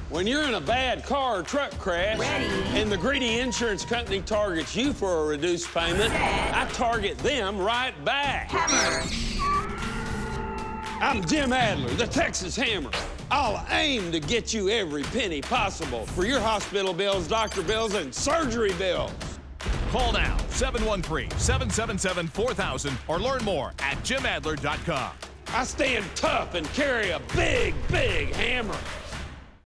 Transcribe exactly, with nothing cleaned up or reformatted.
When you're in a bad car or truck crash, Ready. and the greedy insurance company targets you for a reduced payment, Set. I target them right back. Hammer. I'm Jim Adler, the Texas Hammer. I'll aim to get you every penny possible for your hospital bills, doctor bills, and surgery bills. Call now, seven one three, seven seven seven, four thousand, or learn more at jim adler dot com. I stand tough and carry a big, big hammer.